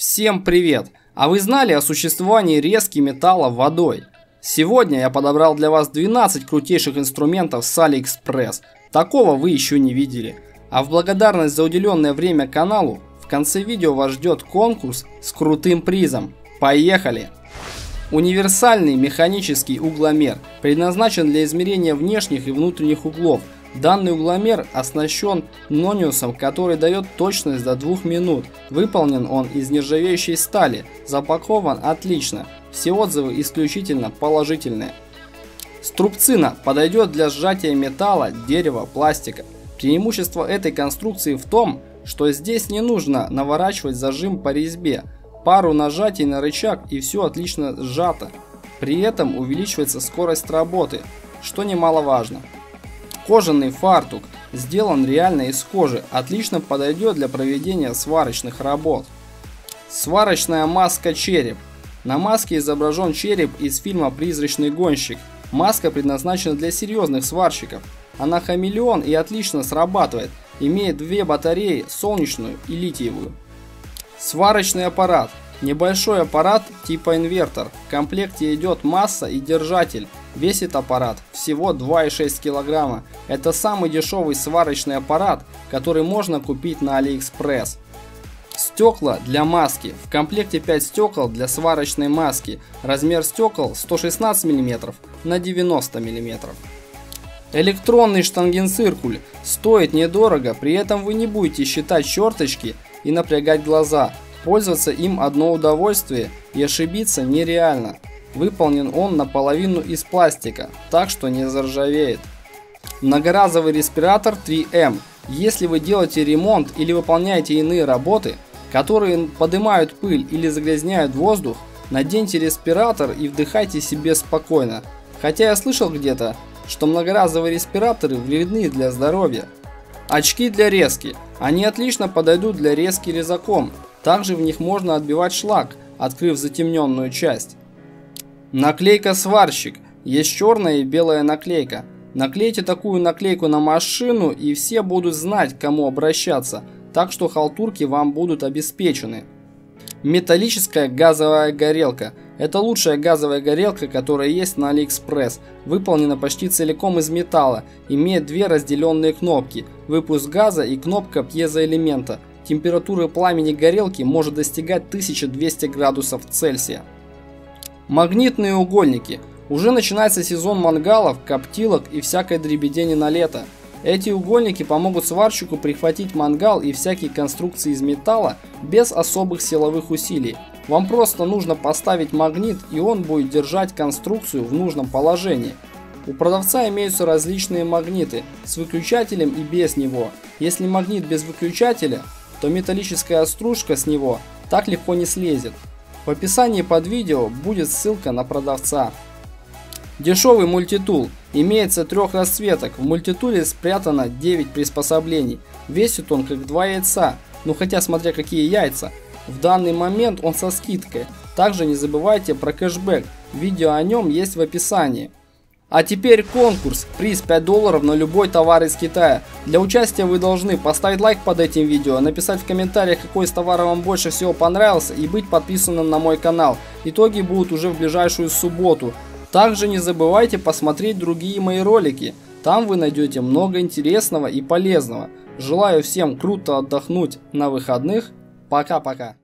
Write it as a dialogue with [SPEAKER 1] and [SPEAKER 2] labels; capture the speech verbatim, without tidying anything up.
[SPEAKER 1] Всем привет! А вы знали о существовании резки металла водой? Сегодня я подобрал для вас двенадцать крутейших инструментов с AliExpress. Такого вы еще не видели. А в благодарность за уделенное время каналу, в конце видео вас ждет конкурс с крутым призом. Поехали! Универсальный механический угломер предназначен для измерения внешних и внутренних углов. Данный угломер оснащен нониусом, который дает точность до двух минут. Выполнен он из нержавеющей стали, запакован отлично. Все отзывы исключительно положительные. Струбцина подойдет для сжатия металла, дерева, пластика. Преимущество этой конструкции в том, что здесь не нужно наворачивать зажим по резьбе. Пару нажатий на рычаг и все отлично сжато. При этом увеличивается скорость работы, что немаловажно. Кожаный фартук сделан реально из кожи, отлично подойдет для проведения сварочных работ. Сварочная маска череп. На маске изображен череп из фильма «Призрачный гонщик». Маска предназначена для серьезных сварщиков. Она хамелеон и отлично срабатывает, имеет две батареи, солнечную и литиевую. Сварочный аппарат. Небольшой аппарат типа инвертор. В комплекте идет масса и держатель. Весит аппарат всего два и шесть килограмма. Это самый дешевый сварочный аппарат, который можно купить на AliExpress. Стекла для маски. В комплекте пять стекол для сварочной маски. Размер стекол сто шестнадцать миллиметров на девяносто миллиметров. Электронный штангенциркуль. Стоит недорого, при этом вы не будете считать черточки и напрягать глаза. Пользоваться им одно удовольствие, и ошибиться нереально. Выполнен он наполовину из пластика, так что не заржавеет. Многоразовый респиратор три эм. Если вы делаете ремонт или выполняете иные работы, которые поднимают пыль или загрязняют воздух, наденьте респиратор и вдыхайте себе спокойно. Хотя я слышал где-то, что многоразовые респираторы вредны для здоровья. Очки для резки. Они отлично подойдут для резки резаком. Также в них можно отбивать шлак, открыв затемненную часть. Наклейка сварщик. Есть черная и белая наклейка. Наклейте такую наклейку на машину, и все будут знать, к кому обращаться. Так что халтурки вам будут обеспечены. Металлическая газовая горелка. Это лучшая газовая горелка, которая есть на AliExpress. Выполнена почти целиком из металла. Имеет две разделенные кнопки. Выпуск газа и кнопка пьезоэлемента. Температура пламени горелки может достигать тысяча двести градусов Цельсия. Магнитные угольники. Уже начинается сезон мангалов, коптилок и всякой дребедени на лето. Эти угольники помогут сварщику прихватить мангал и всякие конструкции из металла без особых силовых усилий. Вам просто нужно поставить магнит, и он будет держать конструкцию в нужном положении. У продавца имеются различные магниты с выключателем и без него. Если магнит без выключателя, то металлическая стружка с него так легко не слезет. В описании под видео будет ссылка на продавца. Дешевый мультитул. Имеется трех расцветок. В мультитуле спрятано девять приспособлений. Весит он как два яйца. Ну хотя смотря какие яйца. В данный момент он со скидкой. Также не забывайте про кэшбэк. Видео о нем есть в описании. А теперь конкурс. Приз пять долларов на любой товар из Китая. Для участия вы должны поставить лайк под этим видео, написать в комментариях, какой из товаров вам больше всего понравился, и быть подписанным на мой канал. Итоги будут уже в ближайшую субботу. Также не забывайте посмотреть другие мои ролики. Там вы найдете много интересного и полезного. Желаю всем круто отдохнуть на выходных. Пока-пока.